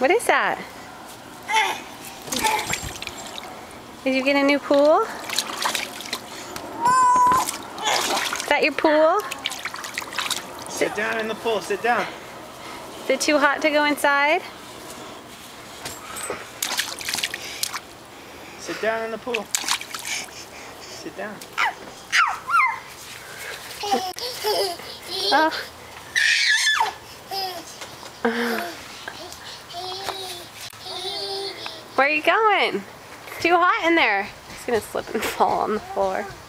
What is that? Did you get a new pool? Is that your pool? Sit down in the pool, sit down. Is it too hot to go inside? Sit down in the pool. Sit down. Oh. Where are you going? It's too hot in there. It's gonna slip and fall on the floor.